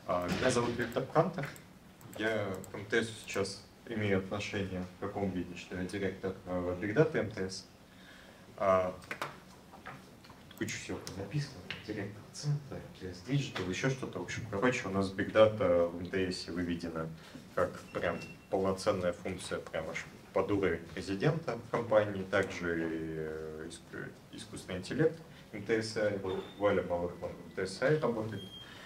Меня зовут Виктор Кантер. Я к МТС сейчас имею отношение в каком виде, что я директор Big Data МТС. Кучу всего написано, директор центра, МТС Digital, еще что-то. В общем, короче, у нас Big Data в МТС выведена как прям полноценная функция, прям аж под уровень президента компании, также искусственный интеллект МТС, вот Валя Малыхман в МТС работает.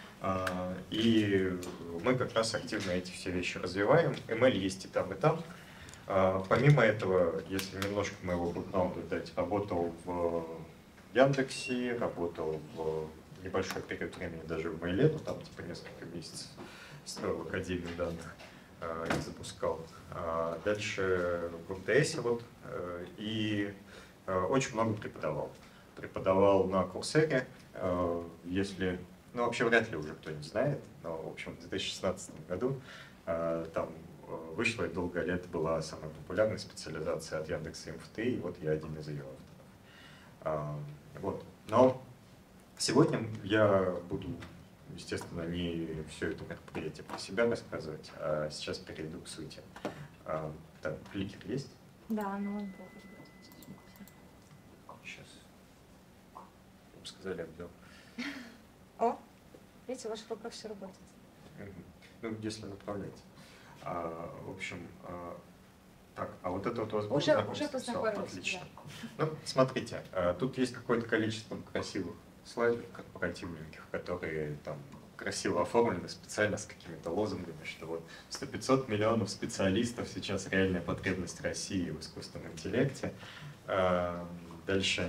И мы как раз активно эти все вещи развиваем. ML есть и там, и там. Помимо этого, если немножко моего бэкграунда дать, работал в Яндексе, работал в небольшой период времени даже в Mail.ru, ну там типа несколько месяцев строил академию данных и запускал. Дальше в МТС вот, и очень много преподавал. Преподавал на Coursera, если... Ну, вообще вряд ли уже кто-нибудь знает, но, в общем, в 2016 году там вышла и долгое лет была самая популярная специализация от Яндекса МФТ, и вот я один из ее авторов. Вот. Но сегодня я буду, естественно, не все это мероприятие про себя рассказывать, а сейчас перейду к сути. Так, кликер есть? Да, ну он был. Сейчас. Им сказали объем. О, видите, ваша рука все работает. Ну, если направлять. В общем, так, а вот это вот у вас будет уже познакомились. Отлично. Да. Ну, смотрите, тут есть какое-то количество красивых слайдов корпоративненьких, которые там красиво оформлены специально с какими-то лозунгами, что вот 100-500 миллионов специалистов сейчас реальная потребность России в искусственном интеллекте. Дальше,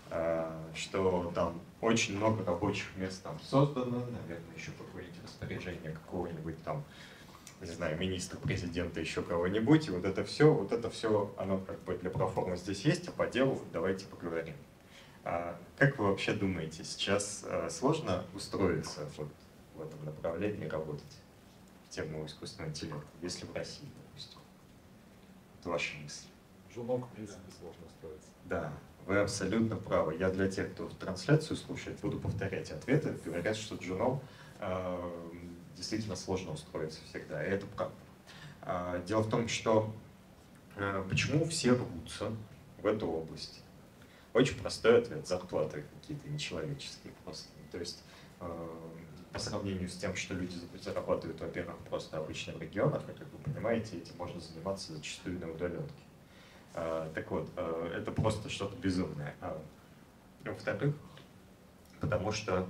что там очень много рабочих мест там создано, наверное, еще какое-нибудь распоряжение какого-нибудь там, не знаю, министра, президента, еще кого-нибудь, и вот это все, оно как бы для проформы здесь есть, а по делу давайте поговорим. Как вы вообще думаете, сейчас сложно устроиться вот в этом направлении, работать в тему искусственного интеллекта, если в России, допустим? Это ваши мысли. Журнал, в принципе, сложно устроиться. Да, вы абсолютно правы. Я для тех, кто трансляцию слушает, буду повторять ответы. Говорят, что журнал действительно сложно устроиться всегда, и это правда. Дело в том, что почему все рвутся в эту область? Очень простой ответ: зарплаты какие-то нечеловеческие просто. То есть по сравнению с тем, что люди зарабатывают, во-первых, просто обычно в регионах, и, как вы понимаете, этим можно заниматься зачастую на удаленке. Так вот, это просто что-то безумное. Во-вторых, потому что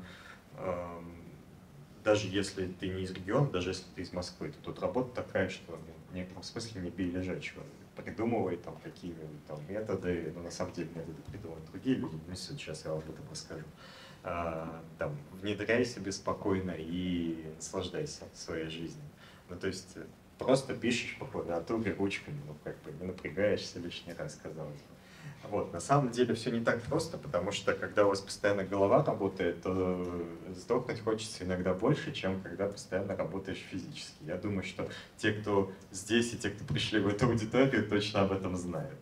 даже если ты не из региона, даже если ты из Москвы, то тут работа такая, что в некотором смысле не бей лежачего. Придумывай там какие-нибудь там методы, но на самом деле методы придумывают другие люди, ну сейчас я вам об этом расскажу. Там, внедряй себе спокойно и наслаждайся своей жизнью. Ну то есть просто пишешь по клавиатуре ручками, ну как бы не напрягаешься лишний раз, казалось бы. Вот, на самом деле все не так просто, потому что когда у вас постоянно голова работает, то сдохнуть хочется иногда больше, чем когда постоянно работаешь физически. Я думаю, что те, кто здесь и те, кто пришли в эту аудиторию, точно об этом знают.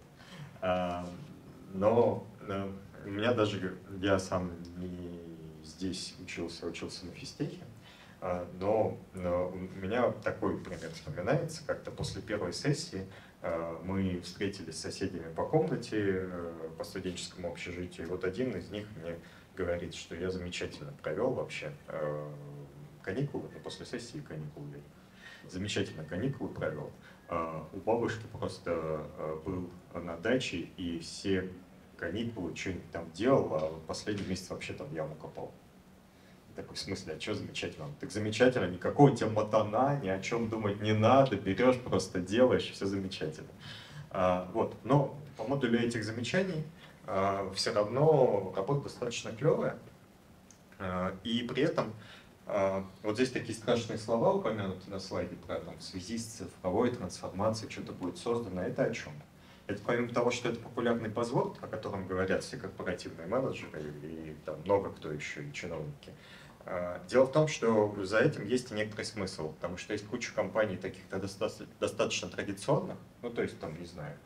Но у меня даже, я сам не здесь учился на физтехе, но у меня такой пример вспоминается. Как-то после первой сессии мы встретились с соседями по комнате, по студенческому общежитию, и вот один из них мне говорит, что я замечательно провел вообще каникулы, ну, после сессии каникулы, замечательно каникулы провел. У бабушки просто был на даче, и все каникулы что-нибудь там делал, а последний месяц вообще там яму копал. Такой, в смысле, а что замечательно? Так замечательно, никакого тебе мотана, ни о чем думать не надо, берешь, просто делаешь, все замечательно. Вот. Но по модулю этих замечаний все равно работа достаточно клевая. И при этом вот здесь такие страшные слова упомянуты на слайде про там, в связи с цифровой трансформацией что-то будет создано. Это о чем? Это помимо того, что это популярный buzzword, о котором говорят все корпоративные менеджеры и там много кто еще, и чиновники. Дело в том, что за этим есть и некоторый смысл, потому что есть куча компаний таких достаточно традиционных, ну то есть там, не знаю,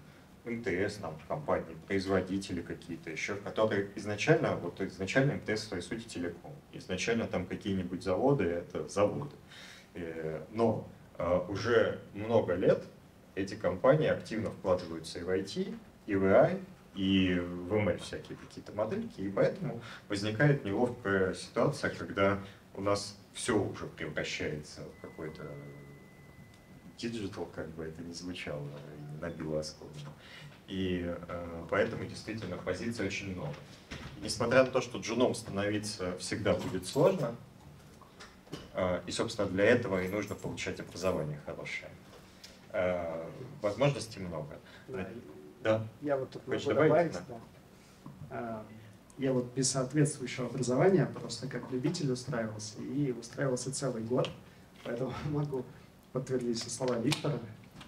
МТС, там, компании, производители какие-то еще, которые изначально МТС в своей сути телеком. Изначально там какие-нибудь заводы — это заводы. Но уже много лет эти компании активно вкладываются и в IT, и в AI, и в ML всякие какие-то модельки, и поэтому возникает неловкая ситуация, когда у нас все уже превращается в какой-то диджитал, как бы это ни звучало, и не набило оскомину. И поэтому действительно позиций очень много. И несмотря на то, что джуном становиться всегда будет сложно, и, собственно, для этого и нужно получать образование хорошее. Возможностей много. Да. Я вот тут Хочешь могу добавить? добавить, да. Я вот без соответствующего образования просто как любитель устраивался, и устраивался целый год, поэтому могу подтвердить все слова Виктора.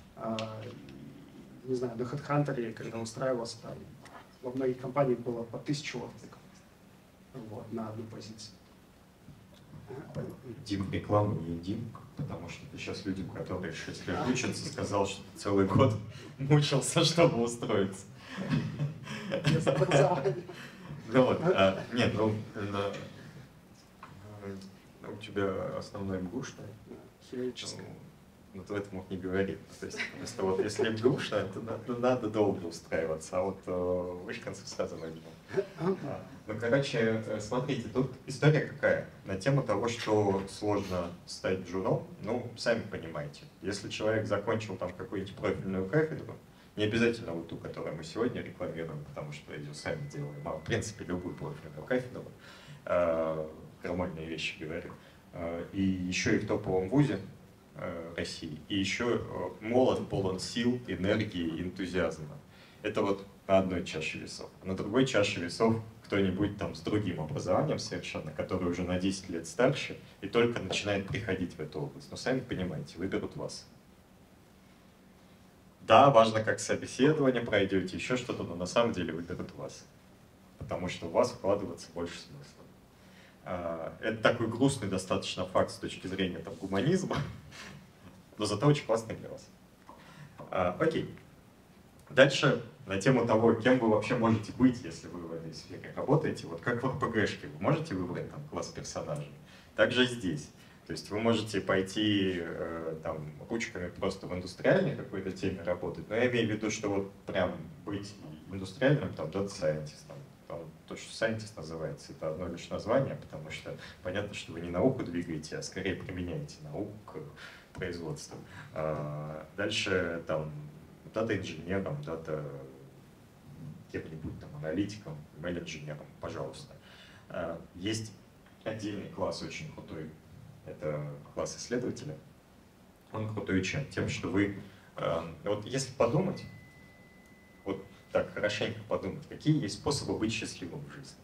Не знаю, на HeadHunter, когда устраивался, там во многих компаниях было по 1000 откликов вот, на одну позицию. Дим, рекламу не Дим, потому что ты сейчас людям, которые 6 лет учатся, сказал, что ты целый год мучился, чтобы устроиться. Без образования. Ну вот, нет, у тебя основной МГУ, что ли? Химическое. Ну, ты это мог не говорить. То есть, просто вот если МГУшно, то надо долго устраиваться, а вот вышканцев сразу возьмем. Ну, короче, смотрите, тут история какая? На тему того, что сложно стать джуном, ну, сами понимаете. Если человек закончил там какую-нибудь профильную кафедру, не обязательно вот ту, которую мы сегодня рекламируем, потому что ее сами делаем, а в принципе любую профильную кафедру, нормальные вещи говорю, и еще и в топовом вузе России, и еще молод, полон сил, энергии, энтузиазма. Это вот на одной чаше весов. На другой чаше весов кто-нибудь там с другим образованием совершенно, который уже на 10 лет старше и только начинает приходить в эту область. Но сами понимаете, выберут вас. Да, важно, как собеседование пройдете, еще что-то, но на самом деле выберут вас. Потому что у вас вкладываться больше смысла. Это такой грустный достаточно факт с точки зрения там, гуманизма, но зато очень классный для вас. Окей. Дальше на тему того, кем вы вообще можете быть, если вы в этой сфере работаете. Вот как в РПГшке вы можете выбрать там, класс персонажей. Также здесь. То есть вы можете пойти там, ручками просто в индустриальной какой-то теме работать, но я имею в виду, что вот прям быть индустриальным, там, data scientist, там, то, что scientist называется, это одно лишь название, потому что понятно, что вы не науку двигаете, а скорее применяете науку к производству. Дальше там дата-инженером, кем-нибудь там аналитиком, ML-инженером, пожалуйста. Есть отдельный класс очень крутой, это класс исследователя. Он крутой чем? Тем, что вы, вот если подумать, вот так хорошенько подумать, какие есть способы быть счастливым в жизни?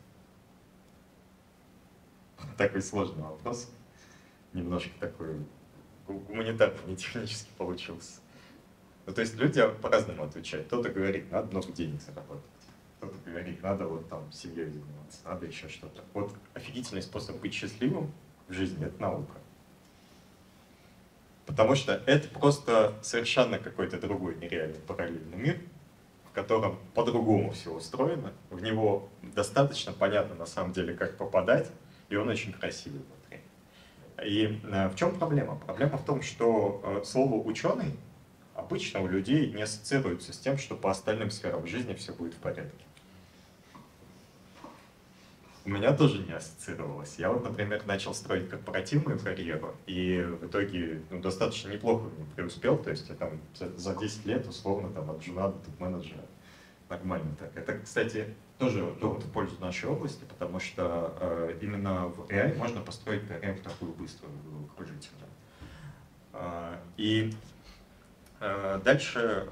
Такой сложный вопрос, немножко такой гуманитарный, не технически получился. Ну, то есть люди по-разному отвечают. Кто-то говорит, надо много денег заработать. Кто-то говорит, надо вот там семьей заниматься, надо еще что-то. Вот офигительный способ быть счастливым в жизни — это наука. Потому что это просто совершенно какой-то другой нереальный параллельный мир, в котором по-другому все устроено. В него достаточно понятно на самом деле, как попадать, и он очень красивый внутри. И в чем проблема? Проблема в том, что слово «ученый» обычно у людей не ассоциируется с тем, что по остальным сферам жизни все будет в порядке. У меня тоже не ассоциировалось. Я вот, например, начал строить корпоративную карьеру, и в итоге достаточно неплохо в ней преуспел. То есть я там за 10 лет условно там, от джуна до топ-менеджера нормально так. Это, кстати, тоже довод в пользу нашей области, потому что именно в AI можно построить карьеру такую быструю, кружительную. И дальше,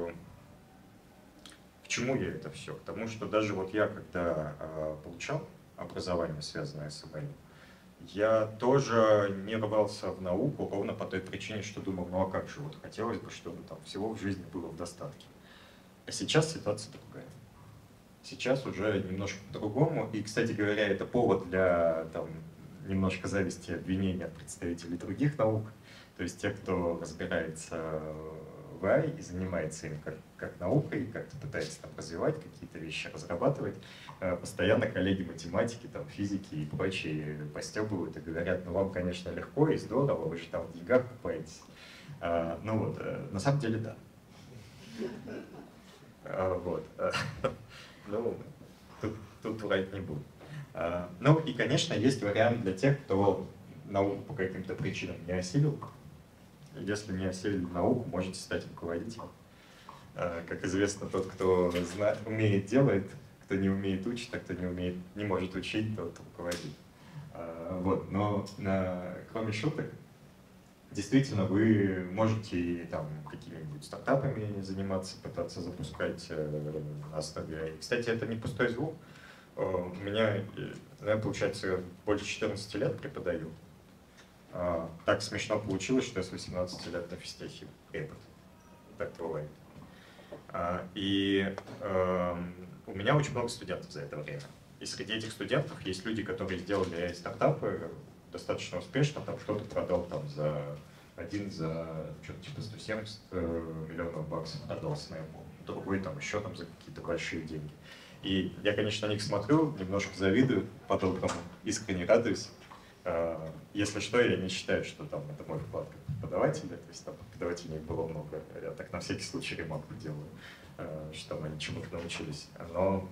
к чему я это все? К тому, что даже вот я, когда получал образование, связанное с МЛ, я тоже не рвался в науку ровно по той причине, что думал, ну а как же, вот хотелось бы, чтобы там всего в жизни было в достатке. А сейчас ситуация другая. Сейчас уже немножко по-другому. И, кстати говоря, это повод для там, немножко зависти и обвинения представителей других наук. То есть те, кто разбирается в AI и занимается им как наукой, как-то пытается там развивать какие-то вещи, разрабатывать, постоянно коллеги математики, там, физики и прочие постебывают и говорят, ну вам, конечно, легко и здорово, вы же там в деньгах купаетесь. Ну вот, на самом деле, да. Вот. Ну, тут врать не буду. Ну и, конечно, есть вариант для тех, кто науку по каким-то причинам не осилил. Если не осилили науку, можете стать руководителем. Как известно, тот, кто умеет, делает, кто не умеет, учит, а кто не может учить, тот руководит. Вот. Но кроме шуток, действительно, вы можете там какими-нибудь стартапами заниматься, пытаться запускать на основе AI. Кстати, это не пустой звук. У меня, получается, больше 14 лет преподаю. Так смешно получилось, что я с 18 лет на физтехе препод. Так бывает. И у меня очень много студентов за это время. И среди этих студентов есть люди, которые сделали стартапы достаточно успешно, там что-то продал там один за что-то типа 170 миллионов баксов продался, наверное, другой там еще там за какие-то большие деньги. И я, конечно, на них смотрю, немножко завидую, по-доброму, искренне радуюсь. Если что, я не считаю, что там это мой вклад как преподавателя, то есть там преподавателей было много, я так на всякий случай ремонт делаю, что там они чему-то научились. Но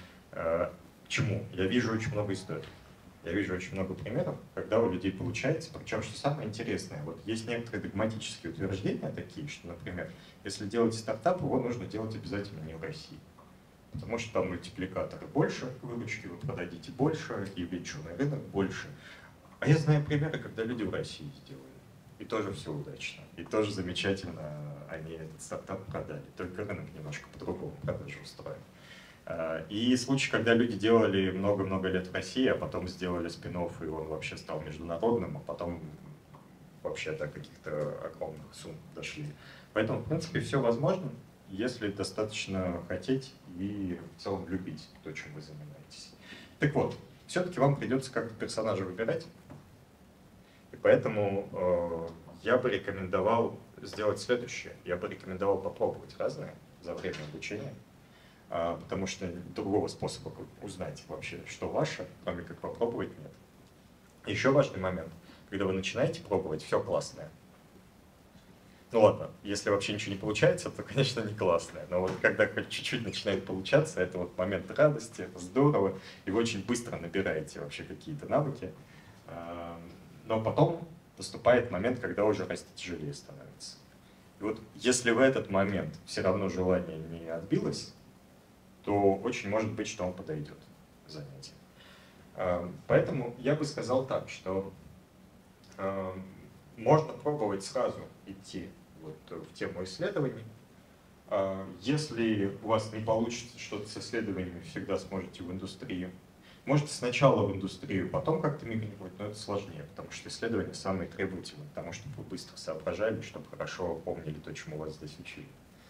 чему? Я вижу очень много историй. Я вижу очень много примеров, когда у людей получается, причем, что самое интересное, вот есть некоторые догматические утверждения такие, что, например, если делаете стартап, его нужно делать обязательно не в России. Потому что там мультипликаторы больше выручки, вы продадите больше, и венчурный рынок больше. А я знаю примеры, когда люди в России сделали. И тоже все удачно. И тоже замечательно они этот стартап продали. Только рынок немножко по-другому продажи устроен. И случай, когда люди делали много-много лет в России, а потом сделали спин-офф, и он вообще стал международным, а потом вообще до каких-то огромных сумм дошли. Поэтому, в принципе, все возможно, если достаточно хотеть и в целом любить то, чем вы занимаетесь. Так вот, все-таки вам придется как-то персонажа выбирать. И поэтому я бы рекомендовал сделать следующее. Я бы рекомендовал попробовать разное за время обучения, потому что другого способа узнать вообще, что ваше, кроме как попробовать, нет. Еще важный момент. Когда вы начинаете пробовать, все классное. Ну ладно, если вообще ничего не получается, то, конечно, не классное. Но вот когда хоть чуть-чуть начинает получаться, это вот момент радости, это здорово, и вы очень быстро набираете вообще какие-то навыки. Но потом наступает момент, когда уже расти тяжелее становится. И вот если в этот момент все равно желание не отбилось, то очень может быть, что он подойдет к занятию. Поэтому я бы сказал так, что можно пробовать сразу идти вот в тему исследований. Если у вас не получится что-то с исследованиями, всегда сможете в индустрию. Можете сначала в индустрию, потом как-то мигрировать, но это сложнее, потому что исследования самые требовательные к тому, чтобы вы быстро соображали, чтобы хорошо помнили то, чему вас здесь учили.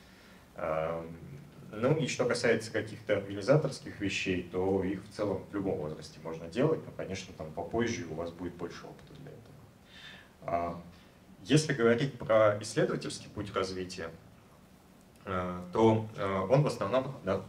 Ну и что касается каких-то организаторских вещей, то их в целом в любом возрасте можно делать, но, конечно, там попозже у вас будет больше опыта для этого. Если говорить про исследовательский путь развития, то он в основном... Да.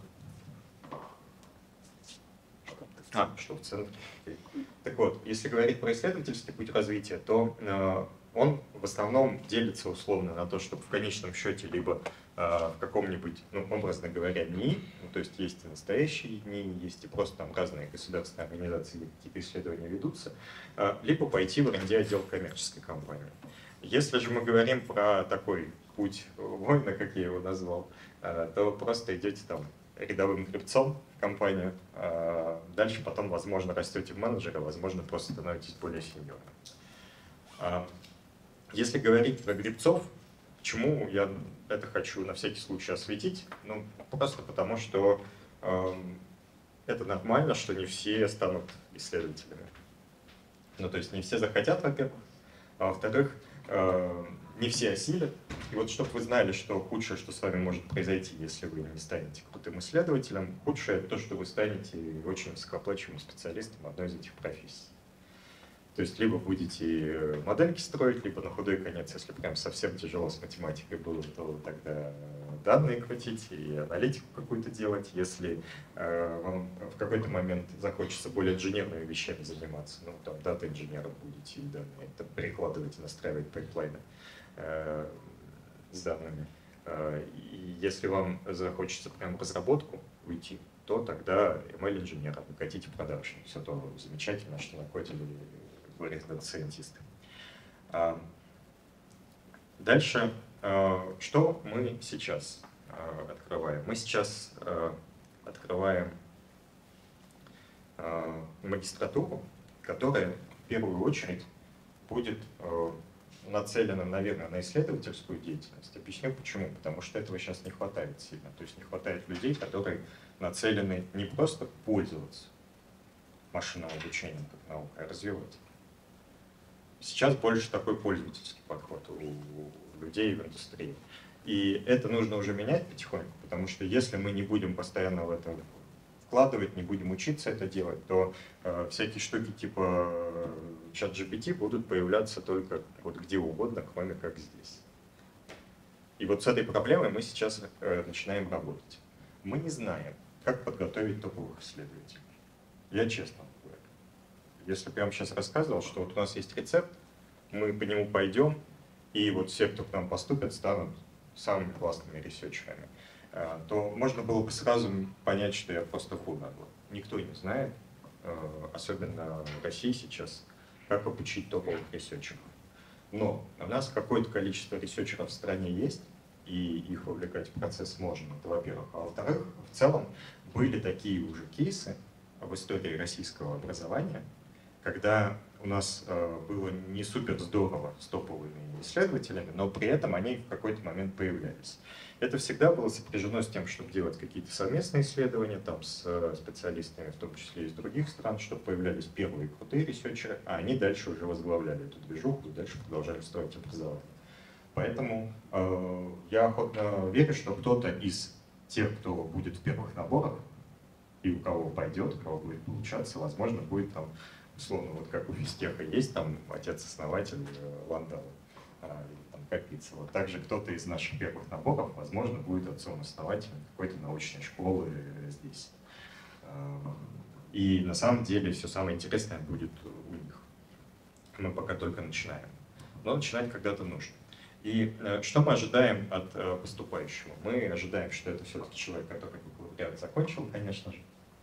Что в центре. Так вот, если говорить про исследовательский путь развития, то он в основном делится условно на то, чтобы в конечном счете либо в каком-нибудь, ну, образно говоря, НИИ, ну, то есть есть и настоящие НИИ, есть и просто там разные государственные организации, где какие-то исследования ведутся, либо пойти в R&D отдел коммерческой компании. Если же мы говорим про такой путь воина, как я его назвал, то просто идете там рядовым гребцом в компанию, дальше потом, возможно, растете в менеджера, возможно, просто становитесь более сеньорным. Если говорить про гребцов, почему я это хочу на всякий случай осветить? Ну, просто потому, что это нормально, что не все станут исследователями. Ну, то есть не все захотят, во-первых, а во-вторых, не все осилят. И вот чтобы вы знали, что худшее, что с вами может произойти, если вы не станете крутым исследователем, худшее то, что вы станете очень высокооплачиваемым специалистом одной из этих профессий. То есть либо будете модельки строить, либо на худой конец, если прям совсем тяжело с математикой было, то тогда данные крутить и аналитику какую-то делать. Если вам в какой-то момент захочется более инженерными вещами заниматься, ну, там, дата-инженером будете и данные это перекладывать и настраивать пайплайны с данными. И если вам захочется прям в разработку уйти, то тогда ML-инженером вы хотите продакшн. Все то замечательно, что накодили говорят дата-сайентисты. Дальше, что мы сейчас открываем? Мы сейчас открываем магистратуру, которая в первую очередь будет нацелена, наверное, на исследовательскую деятельность. Объясню почему. Потому что этого сейчас не хватает сильно. То есть не хватает людей, которые нацелены не просто пользоваться машинным обучением как наукой, а развивать. Сейчас больше такой пользовательский подход у людей в индустрии. И это нужно уже менять потихоньку, потому что если мы не будем постоянно в это вкладывать, не будем учиться это делать, то всякие штуки типа ChatGPT будут появляться только вот где угодно, кроме как здесь. И вот с этой проблемой мы сейчас начинаем работать. Мы не знаем, как подготовить топовых исследователей. Я честно говорю. Если бы я вам сейчас рассказывал, что вот у нас есть рецепт, мы по нему пойдем, и вот все, кто к нам поступят, станут самыми классными ресерчерами, то можно было бы сразу понять, что я просто фу нагло. Никто не знает, особенно в России сейчас, как обучить топовых ресерчеров. Но у нас какое-то количество ресерчеров в стране есть, и их вовлекать в процесс можно, это во-первых. А во-вторых, в целом были такие уже кейсы в истории российского образования, когда у нас было не супер здорово с топовыми исследователями, но при этом они в какой-то момент появлялись. Это всегда было сопряжено с тем, чтобы делать какие-то совместные исследования там, с специалистами, в том числе из других стран, чтобы появлялись первые крутые ресерчеры, а они дальше уже возглавляли эту движуху и дальше продолжали строить образование. Поэтому я охотно верю, что кто-то из тех, кто будет в первых наборах, и у кого пойдет, у кого будет получаться, возможно, будет там, условно, вот как у физтеха есть там отец-основатель Ландау, там Капица. Вот также кто-то из наших первых наборов, возможно, будет отцом-основателем какой-то научной школы здесь. И на самом деле все самое интересное будет у них. Мы пока только начинаем. Но начинать когда-то нужно. И что мы ожидаем от поступающего? Мы ожидаем, что это все-таки человек, который бакалавриат закончил, конечно же,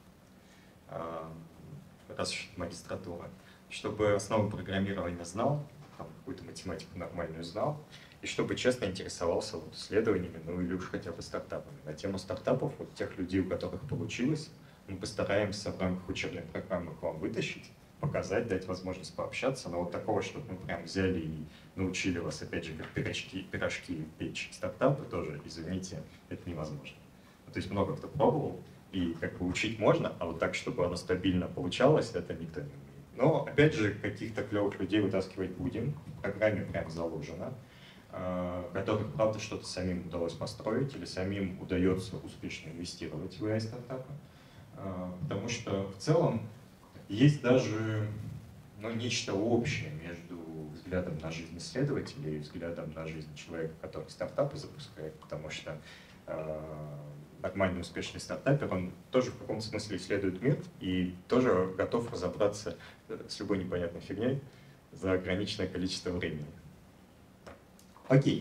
раз уж магистратура, чтобы основы программирования знал, какую-то математику нормальную знал, и чтобы честно интересовался вот исследованиями, ну или уж хотя бы стартапами. На тему стартапов, вот тех людей, у которых получилось, мы постараемся в рамках учебной программы к вам вытащить, показать, дать возможность пообщаться, но вот такого, чтобы мы прям взяли и научили вас, опять же, как пирожки печь стартапы, тоже, извините, это невозможно. То есть много кто пробовал, и как бы учить можно, а вот так, чтобы оно стабильно получалось, это никто не умеет. Но, опять же, каких-то клевых людей вытаскивать будем, в программе прям заложено, которых, правда, что-то самим удалось построить или самим удается успешно инвестировать в AI-стартапы, потому что в целом есть даже нечто общее между взглядом на жизнь исследователя и взглядом на жизнь человека, который стартапы запускает, потому что нормальный успешный стартапер, он тоже в каком-то смысле исследует мир и тоже готов разобраться с любой непонятной фигней за ограниченное количество времени. Окей.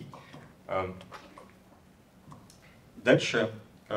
Дальше,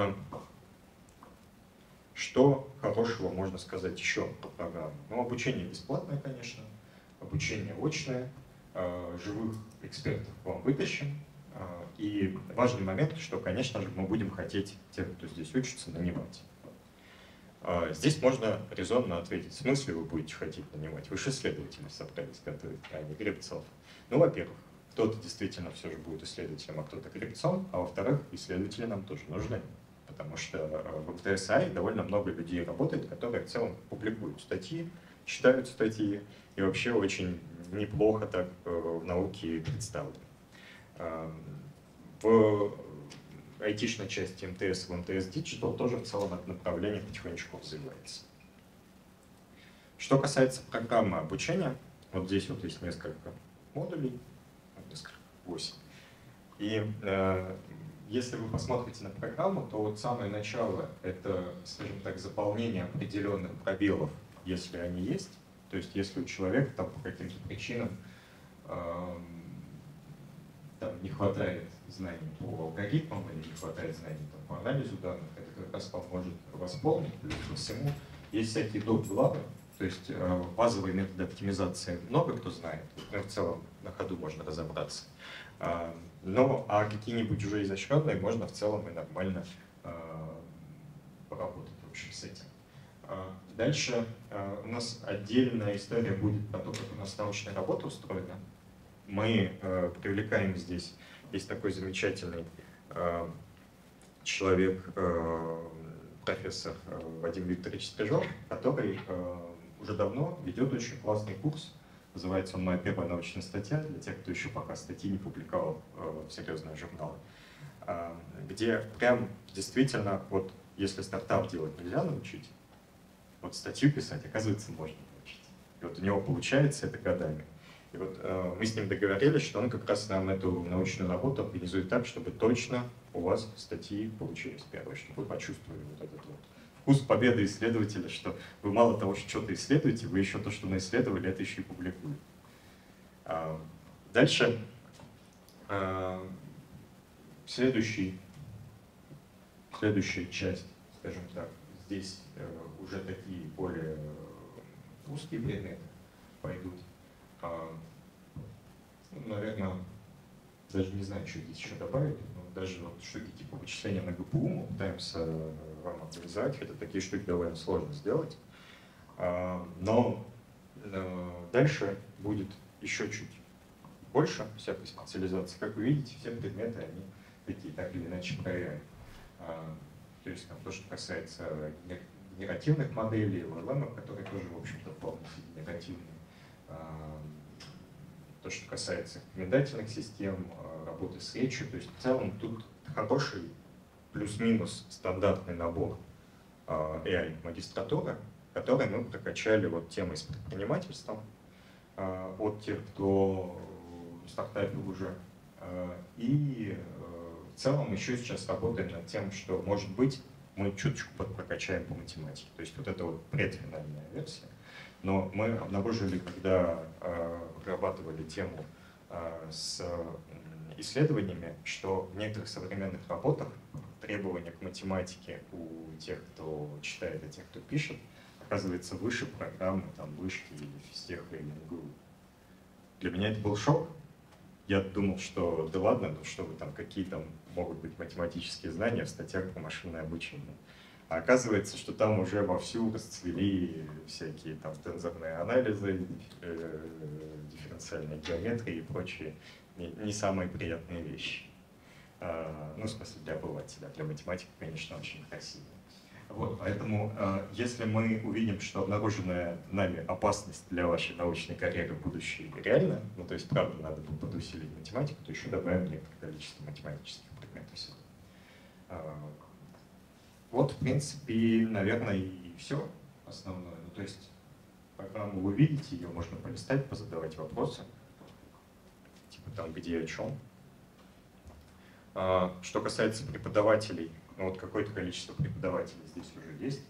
что хорошего можно сказать еще про программу? Ну, обучение бесплатное, конечно, обучение очное, живых экспертов к вам вытащим. И важный момент, что, конечно же, мы будем хотеть тех, кто здесь учится, нанимать. Здесь можно резонно ответить, в смысле вы будете хотеть нанимать? Вы же исследователи собрались готовить, а не гребцов. Ну, во-первых, кто-то действительно все же будет исследователем, а кто-то гребцом, а во-вторых, исследователи нам тоже нужны. Потому что в МТСА довольно много людей работает, которые в целом публикуют статьи, читают статьи и вообще очень неплохо так в науке представлены. В айтишной части МТС, в МТС Digital тоже в целом это направление потихонечку развивается. Что касается программы обучения, Вот здесь вот есть несколько модулей, несколько, 8. И если вы посмотрите на программу, то вот самое начало — это, скажем так, заполнение определенных пробелов, если они есть. То есть если у человека там по каким-то причинам там не хватает знаний по алгоритмам или не хватает знаний там, по анализу данных, это как раз поможет восполнить. Плюс ко всему есть всякие доп-главы, то есть базовые методы оптимизации много кто знает, но в целом на ходу можно разобраться. А какие-нибудь уже изощренные можно в целом и нормально поработать в общем с этим. Дальше у нас отдельная история будет про то, как у нас научная работа устроена. Мы привлекаем здесь, есть такой замечательный человек, профессор Вадим Викторович Стрижов, который уже давно ведет очень классный курс. Называется он «Моя первая научная статья», для тех, кто еще пока статьи не публиковал в серьезные журналы, где прям действительно, вот если стартап делать нельзя научить, вот статью писать, оказывается, можно научить. И вот у него получается это годами. И вот мы с ним договорились, что он как раз нам эту научную работу организует так, чтобы точно у вас статьи получились первые, чтобы вы почувствовали вот этот вот вкус победы исследователя, что вы мало того, что что-то исследуете, вы еще то, что наисследовали, это еще и публикуете. Дальше следующая часть, скажем так, здесь уже такие более узкие предметы пойдут. Наверное, даже не знаю, что здесь еще добавить, но даже вот штуки типа вычисления на ГПУ мы пытаемся вам организовать, хотя такие штуки довольно сложно сделать. Но дальше будет еще чуть больше всякой специализации. Как вы видите, все предметы, они такие, так или иначе, проверяют. То есть там, то, что касается генеративных моделей, LLM, которые тоже, в общем-то, вполне генеративные. То, что касается рекомендательных систем, работы с речью. То есть в целом тут хороший плюс-минус стандартный набор AI-магистратуры, который мы прокачали вот темой с предпринимательством от тех, кто стартапил уже. И в целом еще сейчас работаем над тем, что, может быть, мы чуточку прокачаем по математике. То есть вот это вот предфинальная версия. Но мы обнаружили, когда разрабатывали тему с исследованиями, что в некоторых современных работах требования к математике у тех, кто читает, и тех, кто пишет, оказывается выше программы там, вышки или физтеха или МГУ. Для меня это был шок. Я думал, что да ладно, ну что вы там, какие там могут быть математические знания в статьях по машинному обучению. А оказывается, что там уже вовсю расцвели всякие там тензорные анализы, дифференциальная геометрия и прочие не самые приятные вещи. Ну, в смысле, для обывателя, для математика, конечно, очень красиво. Вот, поэтому, если мы увидим, что обнаруженная нами опасность для вашей научной карьеры в будущем реально, ну, то есть, правда, надо было подусилить математику, то еще добавим некоторое количество математических предметов сюда. Вот, в принципе, наверное, и все основное. Ну, то есть, программу вы видите, ее можно полистать, позадавать вопросы, типа там, где и о чем. Что касается преподавателей, ну, вот какое-то количество преподавателей здесь уже есть.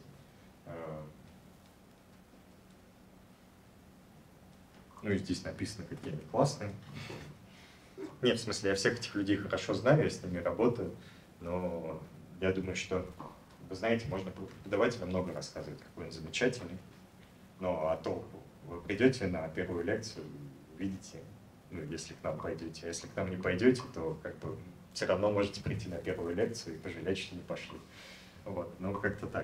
Ну и здесь написано, какие они классные. Нет, в смысле, я всех этих людей хорошо знаю, я с ними работаю, но я думаю, что, вы знаете, можно про преподавателя много рассказывать, какой он замечательный, но а толку? Вы придете на первую лекцию, увидите, ну, если к нам пойдете, а если к нам не пойдете, то как бы все равно можете прийти на первую лекцию и пожалеть, что не пошли. Вот, ну, как-то так.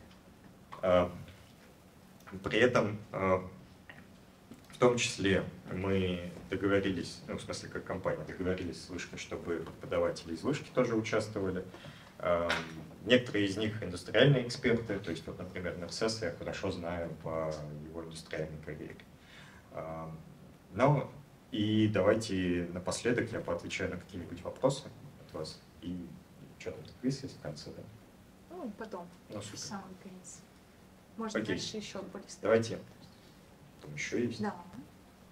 При этом, в том числе, мы договорились, ну, в смысле, как компания, договорились с Вышкой, чтобы преподаватели из Вышки тоже участвовали. Некоторые из них индустриальные эксперты, то есть, вот, например, Мерсес я хорошо знаю по его индустриальной карьере. Но и давайте напоследок я поотвечаю на какие-нибудь вопросы от вас. И что там, квиз есть в конце, да? Ну, потом, Ну, в самый конец. Можно Окей. дальше еще полистать. Давайте. Там еще есть. Да.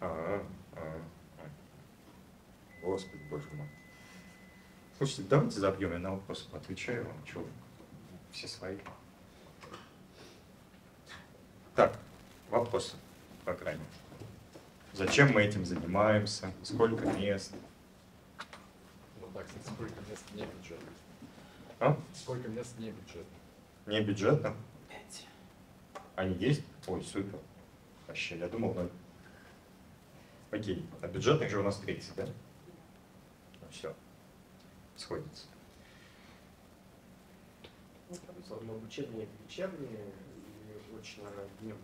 А, а, а. Господи, боже мой. Слушайте, давайте забьем, я на вопрос отвечаю вам. Чего? Все свои. Так, вопросы по программе. Зачем мы этим занимаемся? Сколько мест? Ну так, сколько мест не бюджетных? А? Сколько мест не бюджетных? Не бюджетно? 5. Они есть? Ой, супер. Вообще, я думал, 0. Окей, а бюджетных же у нас 30, да? Ну все, сходится. Но обучение вечернее и очно днем.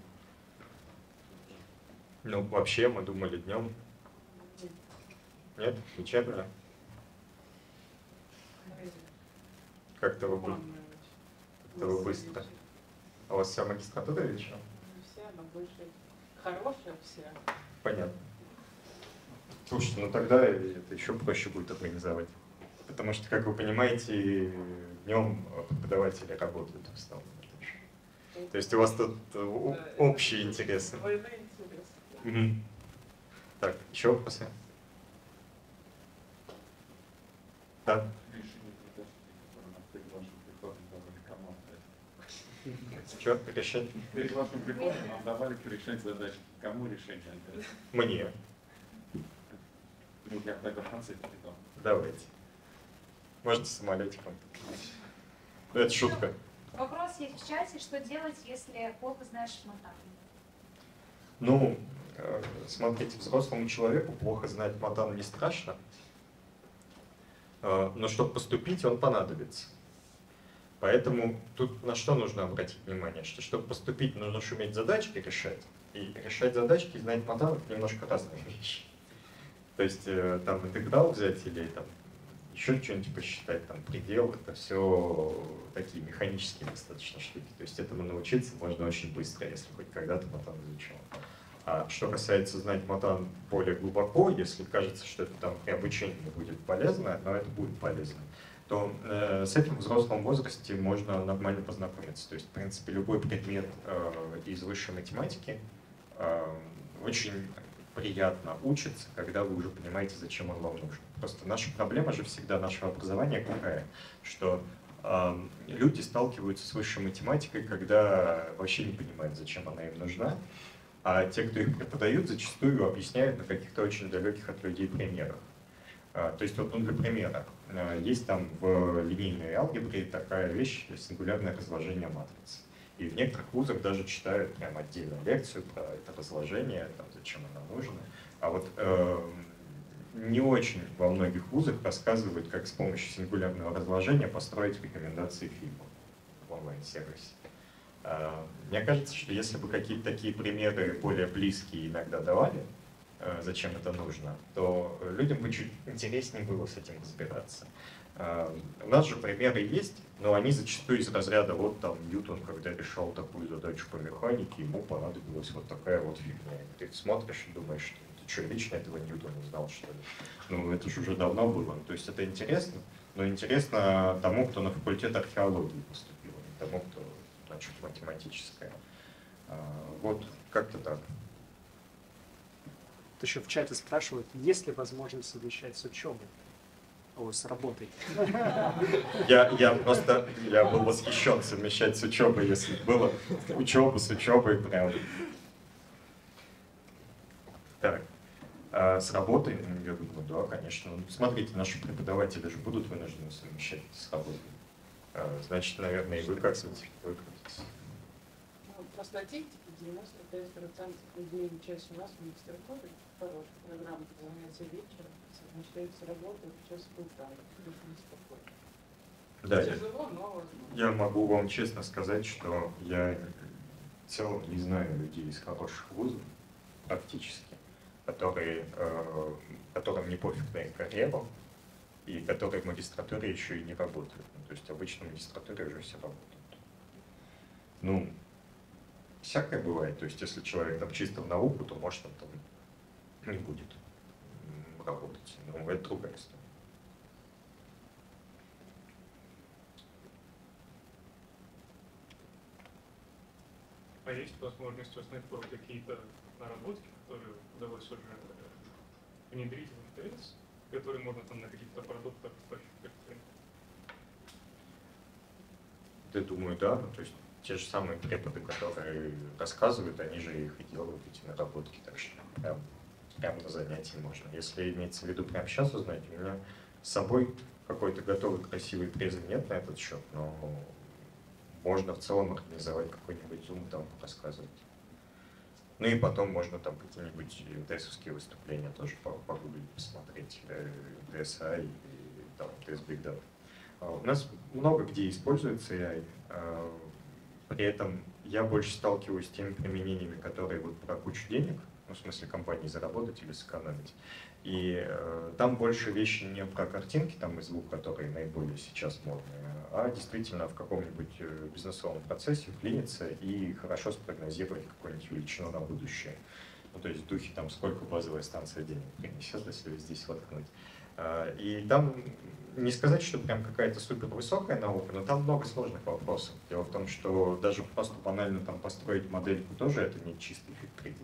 Ну, вообще мы думали днем. Нет, вечернее. Как-то вы быстро. А у вас вся магистратура вечером? Все, но больше хорошие все. Понятно. Слушайте, ну тогда это еще проще будет организовать. Потому что, как вы понимаете, днем преподаватели работают в основном. То есть у вас тут общие интересы. Двойные интересы. Мгм. Так, еще вопросы? Да. Что, решать? Перед вашим приходом нам давали решать задачи. Кому решение? Мне. Ну, я тогда в конце передал. Давайте. Можете самолетиком. Ну, это шутка. Вопрос есть в чате, что делать, если плохо знаешь матан? Ну, смотрите, взрослому человеку плохо знать матан не страшно, но чтобы поступить, он понадобится. Поэтому тут на что нужно обратить внимание, что чтобы поступить, нужно уметь задачки решать. И решать задачки и знать матан — это немножко разные вещи. То есть там интеграл взять или там еще что-нибудь посчитать, там предел, это все такие механические достаточно штуки. То есть этому научиться можно очень быстро, если хоть когда-то матан изучал. А что касается знать матан более глубоко, если кажется, что это там при обучении не будет полезно, но это будет полезно, то с этим в взрослом возрасте можно нормально познакомиться. То есть, в принципе, любой предмет из высшей математики очень приятно учиться, когда вы уже понимаете, зачем он вам нужен. Просто наша проблема же всегда нашего образования какая, что люди сталкиваются с высшей математикой, когда вообще не понимают, зачем она им нужна, а те, кто их преподают, зачастую объясняют на каких-то очень далеких от людей примерах. То есть, вот, ну, для примера, есть там в линейной алгебре такая вещь — сингулярное разложение матриц. И в некоторых вузах даже читают прям отдельную лекцию про это разложение, там, зачем оно нужно. А вот не очень во многих вузах рассказывают, как с помощью сингулярного разложения построить рекомендации фильмов в онлайн-сервисе. Мне кажется, что если бы какие-то такие примеры более близкие иногда давали, зачем это нужно, то людям бы чуть интереснее было с этим разбираться. У нас же примеры есть, но они зачастую из разряда, вот там Ньютон, когда решал такую задачу по механике, ему понадобилась вот такая вот фигня. И ты смотришь и думаешь, что ты что, лично этого Ньютона не знал, что ли? Ну, это же уже давно было. То есть это интересно, но интересно тому, кто на факультет археологии поступил, а не тому, кто, значит, математическое. Вот как-то так. Вот еще в чате спрашивают, есть ли возможность совмещать с учебой? С работой. Я был восхищен совмещать с учебой, если было учеба с учебой прям. Так, с работой, я думаю, да, конечно. Смотрите, наши преподаватели же будут вынуждены совмещать с работой. Значит, наверное, и вы как-нибудь выкрутитесь. Ну, по статистике 95% людей, учащихся у нас в магистратуре, хорошая программа по занятию вечером, совмещают с работой, сейчас full-time, неспокойно. Да, Тяжело, но возможно. я могу вам честно сказать, что я в целом не знаю людей из хороших вузов, практически, которым не пофиг на их карьеру, и которые в магистратуре еще и не работают. Ну, то есть обычно в магистратуре уже все работают. Ну, всякое бывает. То есть если человек там чисто в науку, то может он там не будет работать. Но это другая история. А есть возможность узнать про какие-то наработки, которые удалось уже внедрить в МТС, который можно там на каких-то продуктах пощупать? Я думаю, да. Ну, то есть те же самые преподы, которые рассказывают, они же их и делают, эти наработки. Так что прям на занятии можно. Если имеется в виду прямо сейчас узнать, у меня с собой какой-то готовый красивый презент нет на этот счет, но можно в целом организовать какой-нибудь Zoom, там рассказывать. Ну и потом можно там какие-нибудь МТСовские выступления тоже погуглить, посмотреть, DSI и там МТС Big Data. У нас много где используется AI, при этом я больше сталкиваюсь с теми применениями, которые вот про кучу денег, ну, в смысле компании заработать или сэкономить. И там больше вещи не про картинки там и звук, которые наиболее сейчас модные, а действительно в каком-нибудь бизнесовом процессе вклиниться и хорошо спрогнозировать какую-нибудь величину на будущее. Ну, то есть в духе там сколько базовая станция денег принесет, если здесь воткнуть. И там не сказать, что прям какая-то супер высокая наука, но там много сложных вопросов. Дело в том, что даже просто банально там построить модельку тоже это не чистый предел.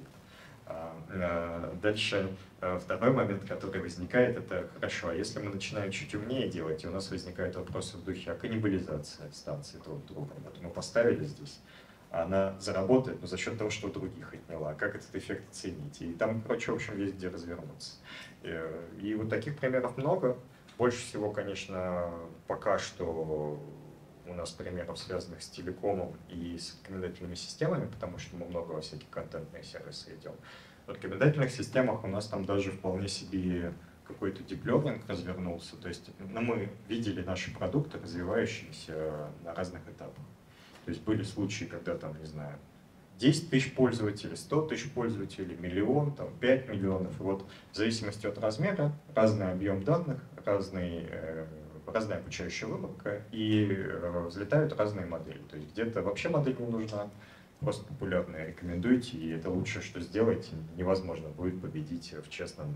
Дальше второй момент, который возникает, это хорошо, а если мы начинаем чуть умнее делать, и у нас возникают вопросы в духе, а каннибализация станции друг друга. Вот мы поставили здесь, а она заработает, но за счет того, что у других отняла. Как этот эффект оценить? И там, короче, в общем, есть где развернуться. И вот таких примеров много. Больше всего, конечно, пока что у нас примеров, связанных с телекомом и с рекомендательными системами, потому что мы много во всякие контентные сервисы идем. В рекомендательных системах у нас там даже вполне себе какой-то дип-лернинг развернулся. То есть мы видели наши продукты, развивающиеся на разных этапах. То есть были случаи, когда там, не знаю, 10 тысяч пользователей, 100 тысяч пользователей, миллион, там, 5 миллионов. И вот в зависимости от размера, разный объем данных, разная обучающая выборка, и взлетают разные модели. То есть где-то вообще модель не нужна, просто популярная, рекомендуйте, и это лучшее, что сделаете. Невозможно будет победить в честном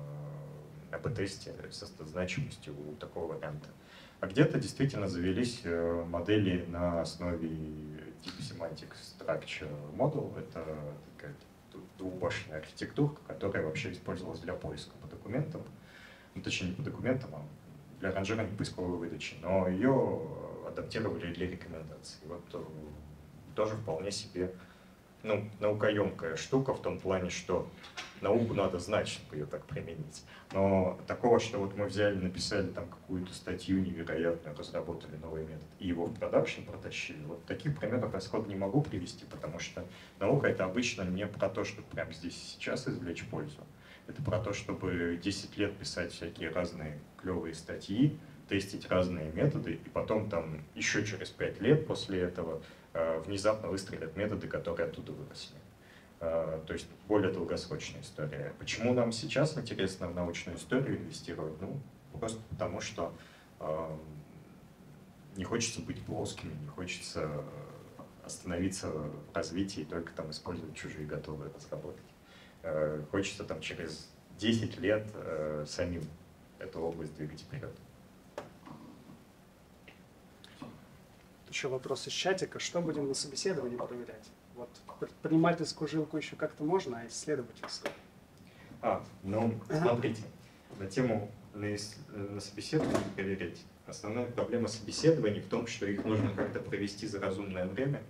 АБ-тесте со значимостью у такого варианта. А где-то действительно завелись модели на основе Deep Semantic Structure Model. Это такая двухбашенная архитектура, которая вообще использовалась для поиска по документам. Ну, точнее, не по документам, а для ранжирования поисковой выдачи. Но ее адаптировали для рекомендаций. Вот тоже вполне себе наукоемкая штука в том плане, что науку надо знать, чтобы ее так применить. Но такого, что вот мы взяли, написали там какую-то статью невероятную, разработали новый метод и его в продакшн протащили, вот таких примеров я сходу не могу привести, потому что наука — это обычно не про то, чтобы прямо здесь и сейчас извлечь пользу. Это про то, чтобы 10 лет писать всякие разные клевые статьи, тестить разные методы, и потом там еще через 5 лет после этого внезапно выстрелят методы, которые оттуда выросли. То есть более долгосрочная история. Почему нам сейчас интересно в научную историю инвестировать? Ну, просто потому что не хочется быть плоскими, не хочется остановиться в развитии и только там использовать чужие готовые разработки. Хочется там через 10 лет самим эту область двигать вперед. Еще вопрос из чатика. Что будем на собеседовании проверять? Вот предпринимательскую жилку еще как-то можно, а исследовательскую? Смотрите, на тему на собеседовании проверять. Основная проблема собеседований в том, что их нужно как-то провести за разумное время,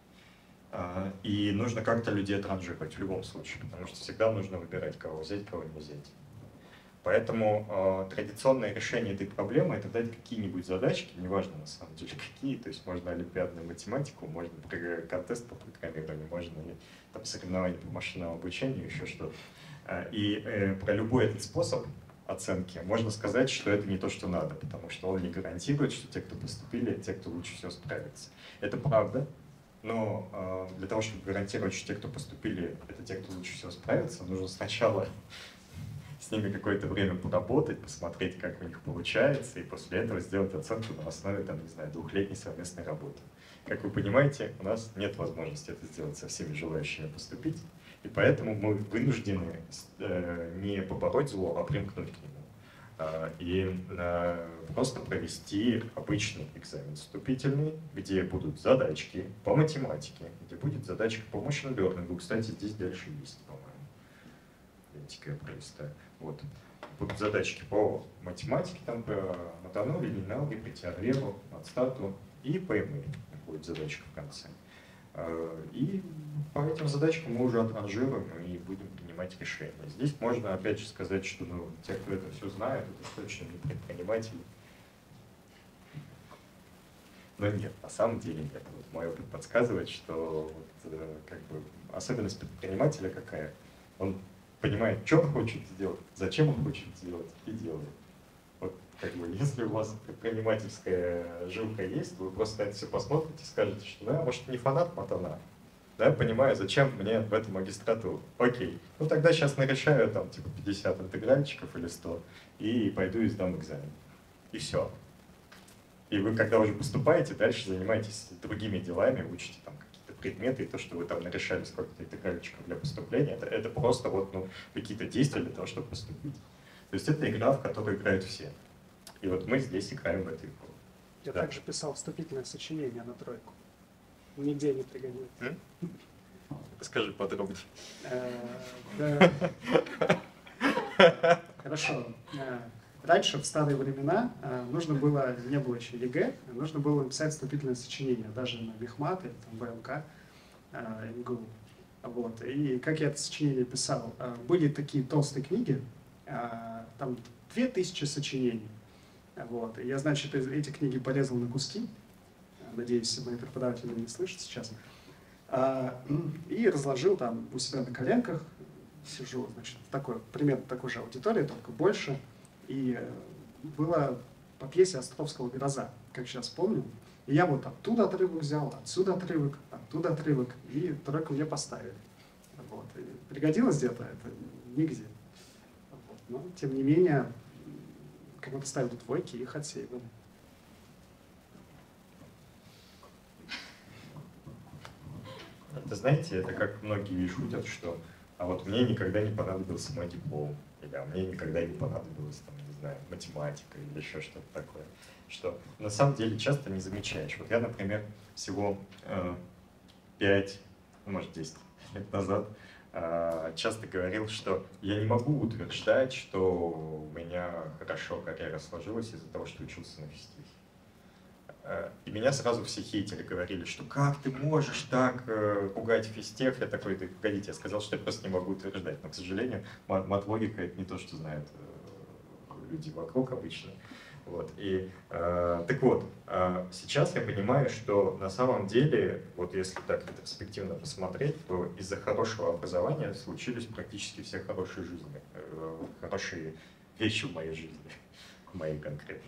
и нужно как-то людей отранжировать в любом случае, потому что всегда нужно выбирать, кого взять, кого не взять. Поэтому традиционное решение этой проблемы — это дать какие-нибудь задачки, неважно на самом деле какие, то есть можно олимпиадную математику, можно контест по программированию, можно там, соревнования по машинному обучению, еще что-то. И про любой этот способ оценки можно сказать, что это не то, что надо, потому что он не гарантирует, что те, кто поступили, те, кто лучше всего справится. Это правда, но для того, чтобы гарантировать, что те, кто поступили, это те, кто лучше всего справится, нужно сначала с ними какое-то время поработать, посмотреть, как у них получается, и после этого сделать оценку на основе, там, не знаю, 2-летней совместной работы. Как вы понимаете, у нас нет возможности это сделать со всеми желающими поступить, и поэтому мы вынуждены не побороть зло, а примкнуть к нему. И просто провести обычный экзамен вступительный, где будут задачки по математике, где будет задачка по машин-лернингу. Кстати, здесь дальше есть, по-моему. лентика я пролистаю. Вот. Будут задачки по математике, там по Матану, линейной алгебре, теорему, отстату и по email будет задачка в конце. И по этим задачкам мы уже отранжируем и будем принимать решения. Здесь можно опять же сказать, что ну, те, кто это все знает, это точно не предприниматели. Но нет, на самом деле нет. Вот мой опыт подсказывает, что вот, как бы, особенность предпринимателя какая? Он понимает, что он хочет сделать, зачем он хочет сделать и делает. Вот как бы, если у вас предпринимательская жилка есть, вы просто на это все посмотрите и скажете, что да, может, не фанат Матана, да, понимаю, зачем мне в эту магистратуру. Окей, ну тогда сейчас нарешаю там типа 50 интегральчиков или 100 и пойду и сдам экзамен. И все. И вы, когда уже поступаете, дальше занимаетесь другими делами, учите там какие-то предметы, и то, что вы там нарешали сколько-то интегральчиков для поступления, это просто вот, ну, какие-то действия для того, чтобы поступить. То есть это игра, в которую играют все. И вот мы здесь играем в эту игру. Я Да. также писал вступительное сочинение на 3. Нигде не пригодится. Скажи подробнее. Да. Хорошо. Раньше, в старые времена, нужно было, не было еще ЕГЭ, нужно было написать вступительное сочинение, даже на Мехмат или там, ВМК, МГУ. Вот. И как я это сочинение писал? Были такие толстые книги, там 2000 сочинений. Вот. И я, значит, эти книги порезал на куски, надеюсь, мои преподаватели не слышат сейчас, и разложил там у себя на коленках, сижу, значит, в такой, примерно такой же аудитории, только больше. И было по пьесе Островского «Гроза», как сейчас помню. И я вот оттуда отрывок взял, отсюда отрывок, и 3 мне поставили. Вот. И пригодилось где-то? Это нигде. Вот. Но, тем не менее, кому-то ставили 2, их отсеивали. Это, знаете, это как многие шутят, что а вот мне никогда не понадобился мой диплом, или а мне никогда не понадобилась, там, не знаю, математика или еще что-то такое. Что на самом деле часто не замечаешь. Вот я, например, всего 5, может 10 лет назад часто говорил, что я не могу утверждать, что у меня хорошо карьера сложилась из-за того, что учился на физтехе. И меня сразу все хейтеры говорили, что как ты можешь так пугать физтех? Я такой, да погодите, я сказал, что я просто не могу утверждать. Но, к сожалению, мат-логика — это не то, что знают люди вокруг обычно. Вот. И, так вот, сейчас я понимаю, что на самом деле, вот если так ретроспективно посмотреть, то из-за хорошего образования случились практически все хорошие жизни, хорошие вещи в моей жизни, моей конкретно.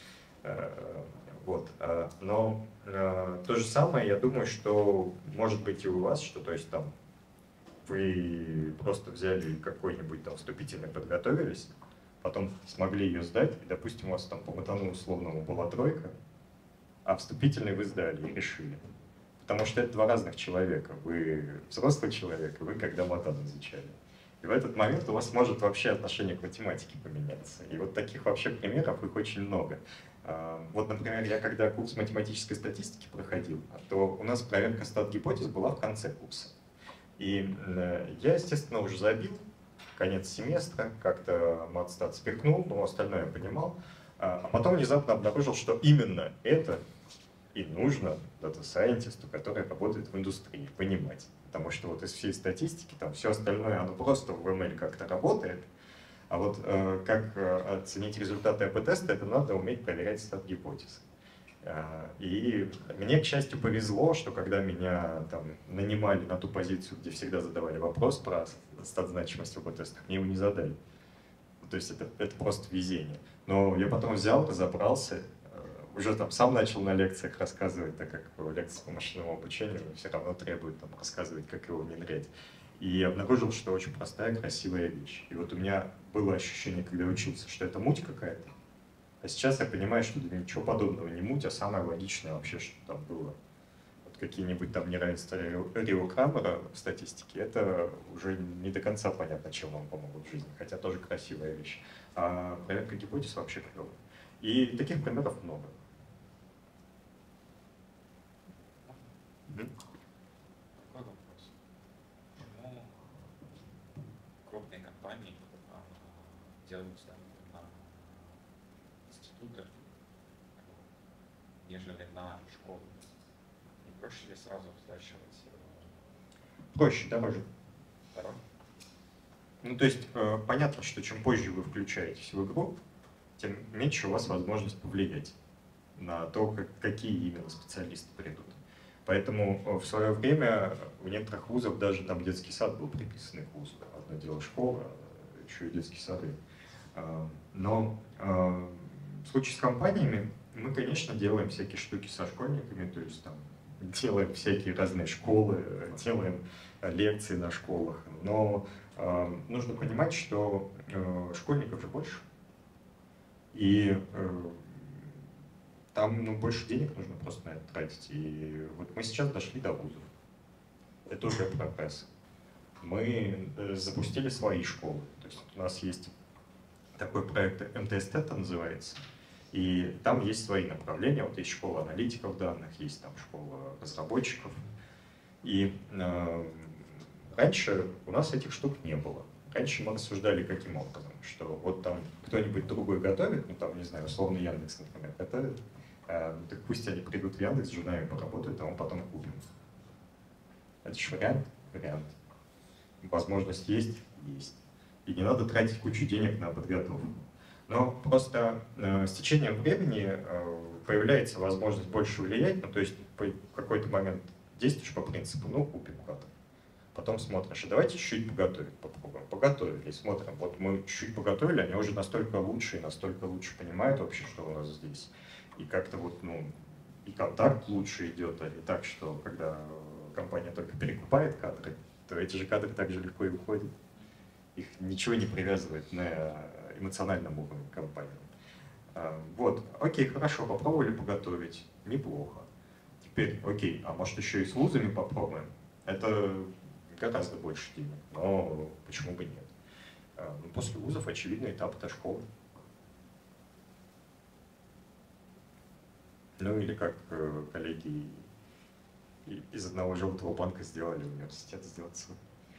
Вот. Но то же самое, я думаю, что может быть и у вас, что то есть там вы просто взяли какой-нибудь там вступительный, подготовились, потом смогли ее сдать, и, допустим, у вас там по Матану условному была 3, а вступительный вы сдали и решили. Потому что это 2 разных человека. Вы взрослый человек, и вы когда Матану изучали. И в этот момент у вас может вообще отношение к математике поменяться. И вот таких вообще примеров их очень много. Вот, например, я когда курс математической статистики проходил, то у нас проверка стат-гипотез была в конце курса. И я, естественно, уже забил, конец семестра, как-то матстат спихнул, но остальное я понимал. А потом внезапно обнаружил, что именно это и нужно дата-сайентисту, который работает в индустрии, понимать. Потому что вот из всей статистики там все остальное, оно просто в ML как-то работает. А вот как оценить результаты АБ-теста, это надо уметь проверять стат-гипотезы. И мне, к счастью, повезло, что когда меня там нанимали на ту позицию, где всегда задавали вопрос про стат-значимость в АБ-тестах, мне его не задали. То есть это просто везение. Но я потом взял, разобрался, уже там сам начал на лекциях рассказывать, так как лекции по машинному обучению все равно требуют там рассказывать, как его внедрять. И обнаружил, что очень простая, красивая вещь. И вот у меня было ощущение, когда я учился, что это муть какая-то. А сейчас я понимаю, что ничего подобного не муть, а самое логичное вообще, что там было. Вот какие-нибудь там неравенства Рио Крамера в статистике, это уже не до конца понятно, чем вам помогут в жизни, хотя тоже красивая вещь. А проверка гипотез вообще клевая. И таких примеров много. Какой вопрос? крупные компании делают ставку на институты, нежели на школу? Не проще ли сразу взращивать? Проще, дороже. Дороже? Ну, то есть понятно, что чем позже вы включаетесь в игру, тем меньше у вас возможность повлиять на то, какие именно специалисты придут. Поэтому в свое время в некоторых вузах даже там детский сад был приписан к вузу. Одно дело школа, еще и детские сады. Но в случае с компаниями мы, конечно, делаем всякие штуки со школьниками, то есть там делаем всякие разные школы, делаем лекции на школах. Но нужно понимать, что школьников же больше. И там больше денег нужно просто на это тратить. И вот мы сейчас дошли до вузов. Это уже прогресс. Мы запустили свои школы. То есть у нас есть такой проект МТС Тета называется. И там есть свои направления. Вот есть школа аналитиков данных, есть там школа разработчиков. И раньше у нас этих штук не было. Раньше мы рассуждали каким образом, что вот там кто-нибудь другой готовит, ну там, не знаю, условно Яндекс, например, готовит, так пусть они придут в Яндекс, с журналами поработают, а мы потом купим. Это же вариант? Вариант. Возможность есть? Есть. И не надо тратить кучу денег на подготовку. Но просто с течением времени появляется возможность больше влиять, ну то есть в какой-то момент действуешь по принципу, ну купим кадр. Потом смотришь, а давайте чуть-чуть поготовить, попробуем. Поготовили, смотрим, вот мы чуть-чуть поготовили, они уже настолько лучше и настолько лучше понимают вообще, что у нас здесь. И как-то вот, ну, и контакт лучше идет, а не так, что когда компания только перекупает кадры, то эти же кадры также легко и уходят. Их ничего не привязывает на эмоциональном уровне компании. Вот, окей, хорошо, попробовали поготовить, неплохо. Теперь, окей, а может еще и с вузами попробуем? Это гораздо больше денег, но почему бы нет? Ну, после вузов очевидный этап — это школа. Ну или как коллеги из одного желтого банка сделали университет, сделать свой.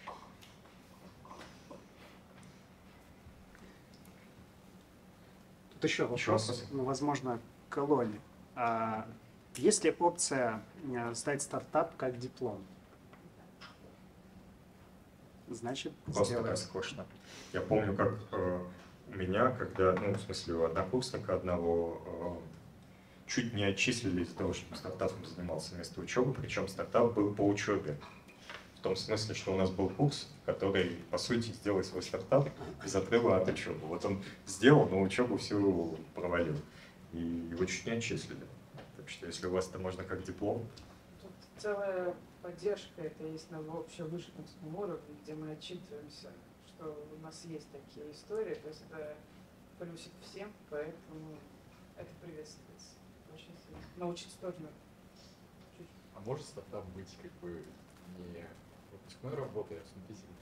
Тут еще вопрос, ну, возможно, к Илоне. Есть ли опция сдать стартап как диплом? Значит, просто роскошно. Я помню, как у меня, когда, ну, в смысле, у однокурсника одного чуть не отчислили из-за того, что стартапом занимался вместо учебы, причем стартап был по учебе. В том смысле, что у нас был курс, который, по сути, сделал свой стартап из отрыва от учебы. Вот он сделал, но учебу всю провалил. И его чуть не отчислили. Так что, если у вас это можно как диплом. Тут целая поддержка, это есть на общевышкинском уровне, где мы отчитываемся, что у нас есть такие истории. То есть это плюсик всем, поэтому это приветствуется. Очень сильно. Научиться тоже надо. А может стартап быть как бы не выпускной работой, а вступительной?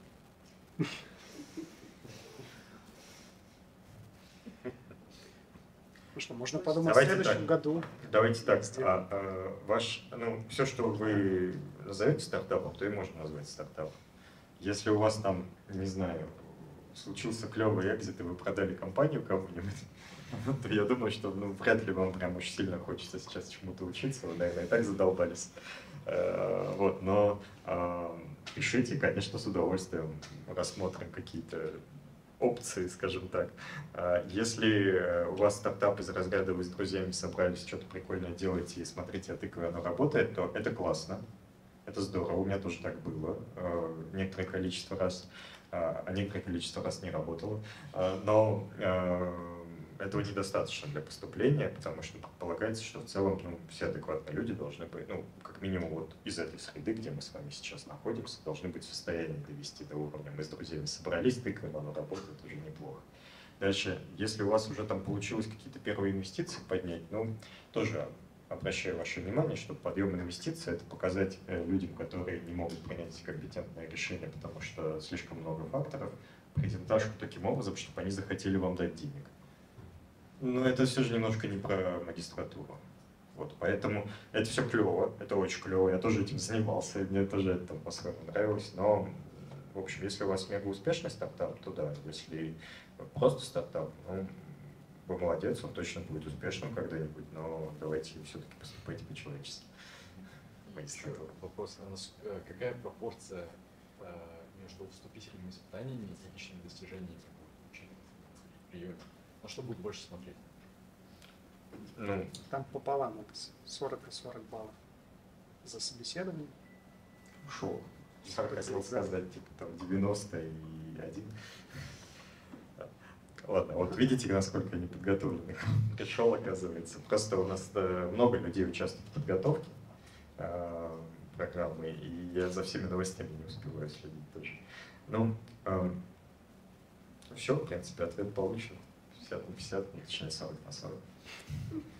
Ну что, можно подумать Давайте в следующем так. году. Давайте так. Все, что вы назовете стартапом, то и можно назвать стартапом. Если у вас там, не знаю, случился клевый экзит, и вы продали компанию кому-нибудь, то я думаю, что вряд ли вам прям очень сильно хочется сейчас чему-то учиться. Вы, наверное, и так задолбались. Вот, но пишите, конечно, с удовольствием рассмотрим какие-то опции, скажем так. Если у вас стартап из разряда вы с друзьями собрались, что-то прикольное делаете и смотрите, от тыквы оно работает, то это классно, это здорово. У меня тоже так было некоторое количество раз, а некоторое количество раз не работало. Но этого недостаточно для поступления, потому что предполагается, что в целом все адекватные люди должны быть, как минимум вот из этой среды, где мы с вами сейчас находимся, должны быть в состоянии довести до уровня. Мы с друзьями собрались, тыкаем, оно работает уже неплохо. Дальше, если у вас уже там получилось какие-то первые инвестиции поднять, тоже обращаю ваше внимание, что подъем инвестиций — это показать людям, которые не могут принять компетентное решение, потому что слишком много факторов, презентажку таким образом, чтобы они захотели вам дать денег. Но это все же немножко не про магистратуру. Вот, поэтому это все клево, это очень клево. Я тоже этим занимался, и мне тоже это по-своему нравилось. Но В общем, если у вас мега успешный стартап, то да, если просто стартап, ну, вы молодец, он точно будет успешным когда-нибудь, но давайте все-таки поступайте по-человечески. Еще вопрос, какая пропорция между вступительными испытаниями и личными достижениями будет учить в приеме? На что будет больше смотреть? Ну, Там пополам, это 40 и 40 баллов за собеседование. шел. Сам хотел сказать, типа там 91. Ладно, вот видите, насколько я неподготовленный пришел, оказывается. Просто у нас много людей участвует в подготовке программы, и я за всеми новостями не успеваю следить тоже. Ну, все, в принципе, ответ получен. 50 на 50, не начинай 40 на 40.